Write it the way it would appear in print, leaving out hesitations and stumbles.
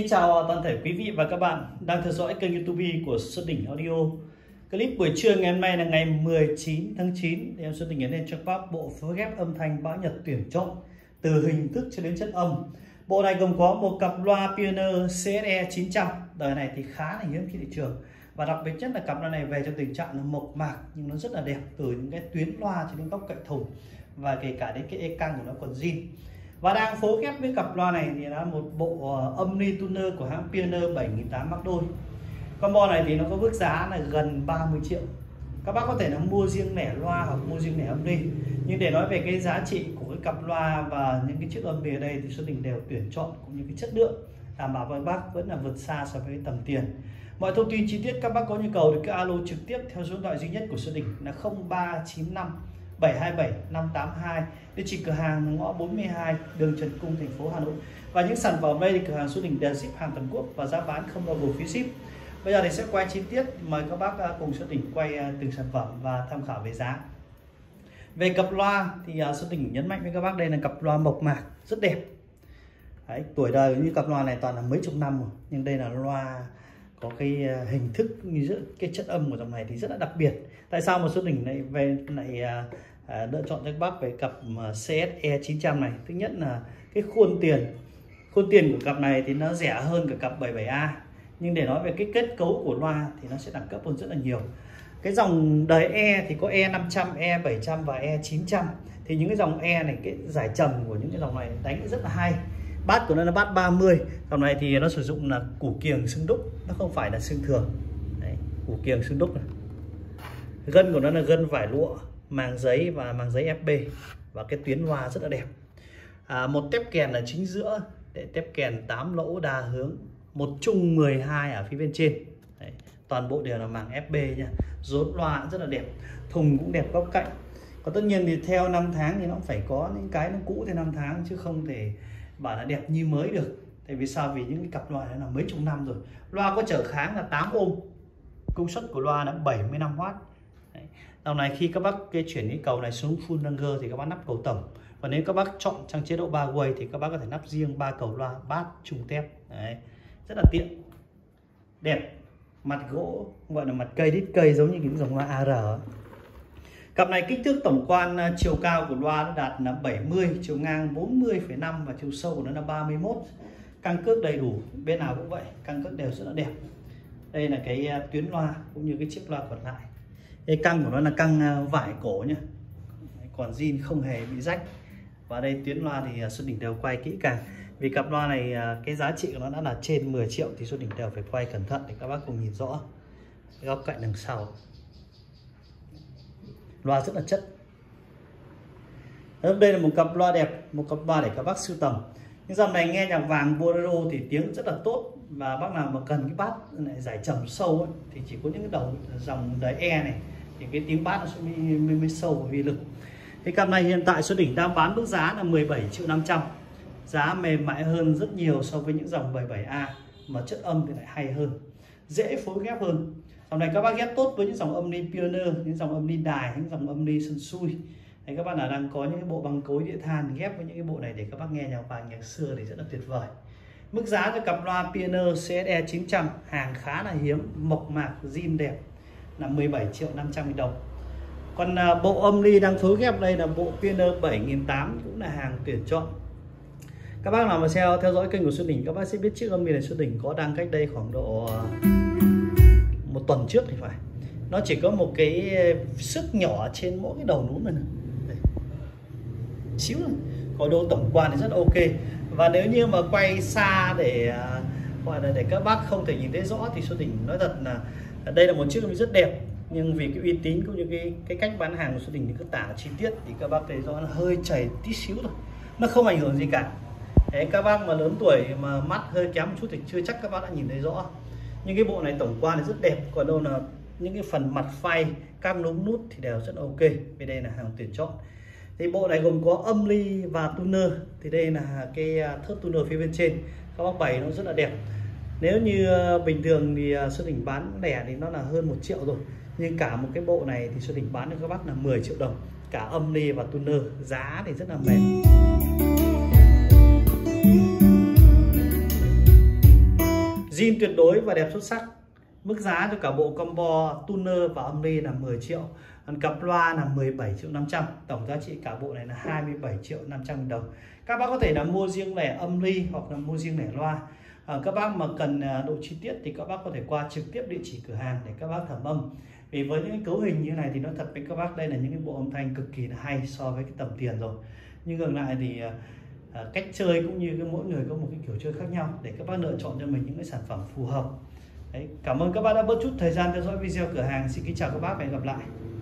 Xin chào toàn thể quý vị và các bạn đang theo dõi kênh YouTube của Xuân Đỉnh Audio. Clip buổi trưa ngày hôm nay là ngày 19 tháng 9 thì em Xuân Đỉnh nhấn lên cho các bác bộ phối ghép âm thanh bão nhật tuyển chọn từ hình thức cho đến chất âm. Bộ này gồm có một cặp loa Pioneer CSE 900. Đời này thì khá là hiếm trên thị trường, và đặc biệt nhất là cặp loa này về trong tình trạng là mộc mạc nhưng nó rất là đẹp, từ những cái tuyến loa cho đến góc cạnh thùng và kể cả đến cái e căng của nó còn zin. Và đang phối ghép với cặp loa này thì là một bộ Omni Tuner của hãng Pioneer 7800 mắc đôi. Combo này thì nó có mức giá là gần 30 triệu. Các bác có thể là mua riêng lẻ loa hoặc mua riêng lẻ Omni. Nhưng để nói về cái giá trị của cái cặp loa và những cái chiếc âm về đây thì Xuân Đỉnh đều tuyển chọn cũng như cái chất lượng đảm bảo với bác vẫn là vượt xa so với tầm tiền. Mọi thông tin chi tiết các bác có nhu cầu thì cứ alo trực tiếp theo số điện thoại duy nhất của Xuân Đỉnh là 0395 727 582, địa chỉ cửa hàng ngõ 42 đường Trần Cung, thành phố Hà Nội. Và những sản phẩm đây thì cửa hàng Xuân Đỉnh đều ship hàng toàn quốc và giá bán không bao gồm phí ship. Bây giờ thì sẽ quay chi tiết, mời các bác cùng Xuân Đỉnh quay từng sản phẩm và tham khảo về giá. Về cặp loa thì Xuân Đỉnh nhấn mạnh với các bác đây là cặp loa mộc mạc rất đẹp. Đấy, tuổi đời như cặp loa này toàn là mấy chục năm rồi, nhưng đây là loa có cái hình thức như cái chất âm của dòng này thì rất là đặc biệt. Tại sao mà Xuân Đỉnh lại lựa chọn cho các bác về cặp CSE 900 này? Thứ nhất là cái khuôn tiền của cặp này thì nó rẻ hơn cả cặp 77A, nhưng để nói về cái kết cấu của loa thì nó sẽ đẳng cấp hơn rất là nhiều. Cái dòng đời E thì có E500, E700 và E900. Thì những cái dòng E này, cái giải trầm của những cái dòng này đánh rất là hay. Bát của nó là bát 30. Dòng này thì nó sử dụng là củ kiềng xương đúc, nó không phải là xương thường. Đấy, củ kiềng xương đúc này. Gân của nó là gân vải lụa, màng giấy và màng giấy FB, và cái tuyến loa rất là đẹp. Một tép kèn ở chính giữa, để tép kèn 8 lỗ đa hướng, một chung 12 ở phía bên trên. Đấy, toàn bộ đều là màng FB nha. Rốn loa rất là đẹp, thùng cũng đẹp góc cạnh. Còn tất nhiên thì theo năm tháng thì nó phải có những cái nó cũ theo năm tháng, chứ không thể bảo là đẹp như mới được. Tại vì sao? Vì những cái cặp loa này là mấy chục năm rồi. Loa có trở kháng là 8 ohm, công suất của loa là 75W. Dòng này khi các bác chuyển cái cầu này xuống full Ranger thì các bác nắp cầu tổng, và nếu các bác chọn trong chế độ 3 way thì các bác có thể nắp riêng 3 cầu loa bát trùng tép. Đấy, rất là tiện, đẹp. Mặt gỗ gọi là mặt cây, đít cây giống như những dòng loa AR. Cặp này kích thước tổng quan chiều cao của loa nó đạt là 70, chiều ngang 40,5 và chiều sâu của nó là 31. Căng cước đầy đủ, bên nào cũng vậy, căng cước đều rất là đẹp. Đây là cái tuyến loa cũng như cái chiếc loa còn lại. Cái căng của nó là căng vải cổ nhá, còn zin không hề bị rách. Và đây tuyến loa thì Xuân Đỉnh đều quay kỹ càng. Vì cặp loa này cái giá trị của nó đã là trên 10 triệu thì Xuân Đỉnh đều phải quay cẩn thận để các bác cùng nhìn rõ cái góc cạnh đằng sau. Loa rất là chất. Đây là một cặp loa đẹp, một cặp loa để các bác sưu tầm. Nhưng dòng này nghe nhạc vàng bolero thì tiếng rất là tốt, và bác nào mà cần cái bát này giải trầm sâu ấy, thì chỉ có những cái đầu dòng đời E này thì cái tiếng bát nó sẽ mới sâu và uy lực. Cái cặp này hiện tại Xuân Đỉnh đang bán mức giá là 17.500.000. Giá mềm mại hơn rất nhiều so với những dòng 77A, mà chất âm thì lại hay hơn, dễ phối ghép hơn. Dòng này các bác ghép tốt với những dòng Omni Pioneer, những dòng Omni đài, những dòng Omni sân xui. Đấy, các bạn nào đang có những cái bộ băng cối đĩa than ghép với những cái bộ này để các bác nghe nhạc vàng nhạc xưa thì rất là tuyệt vời. Mức giá cho cặp loa Pioneer CSE 900 hàng khá là hiếm, mộc mạc, zin đẹp là 17.500.000 đồng. Còn bộ Omni đang phối ghép đây là bộ Pioneer 7800, cũng là hàng tuyển chọn. Các bác nào mà theo dõi kênh của Xuân Đỉnh, các bác sẽ biết chiếc Omni này Xuân Đỉnh có đăng cách đây khoảng độ một tuần trước thì phải. Nó chỉ có một cái sức nhỏ trên mỗi cái đầu núm này, đây. Xíu này. Có độ tổng quan thì rất ok. Và nếu như mà quay xa để gọi là để các bác không thể nhìn thấy rõ thì Xuân Đỉnh nói thật là đây là một chiếc rất đẹp, nhưng vì cái uy tín cũng như cái cách bán hàng của Xuân Đỉnh, những cái tả chi tiết thì các bác thấy rõ nó hơi chảy tí xíu thôi, nó không ảnh hưởng gì cả. Thế các bác mà lớn tuổi mà mắt hơi kém một chút thì chưa chắc các bác đã nhìn thấy rõ. Nhưng cái bộ này tổng quan thì rất đẹp. Còn đâu là những cái phần mặt phay, các núm nút thì đều rất ok. Bên đây là hàng tuyển chọn. Thì bộ này gồm có âm ly và tuner. Thì đây là cái thớt tuner phía bên trên. Các bác bày nó rất là đẹp. Nếu như bình thường thì Xuân Đỉnh bán lẻ thì nó là hơn 1 triệu rồi. Nhưng cả một cái bộ này thì Xuân Đỉnh bán cho các bác là 10 triệu đồng. Cả âm ly và tuner. Giá thì rất là mềm. Zin tuyệt đối và đẹp xuất sắc. Mức giá cho cả bộ combo tuner và âm ly là 10 triệu. Còn cặp loa là 17 triệu 500. Tổng giá trị cả bộ này là 27 triệu 500 nghìn đồng. Các bác có thể là mua riêng lẻ âm ly hoặc là mua riêng lẻ loa. Các bác mà cần độ chi tiết thì các bác có thể qua trực tiếp địa chỉ cửa hàng để các bác thẩm âm. Vì với những cái cấu hình như này thì nó thật với các bác, đây là những cái bộ âm thanh cực kỳ là hay so với cái tầm tiền rồi. Nhưng ngược lại thì cách chơi cũng như mỗi người có một cái kiểu chơi khác nhau để các bác lựa chọn cho mình những cái sản phẩm phù hợp. Đấy, cảm ơn các bác đã bớt chút thời gian theo dõi video cửa hàng. Xin kính chào các bác và hẹn gặp lại.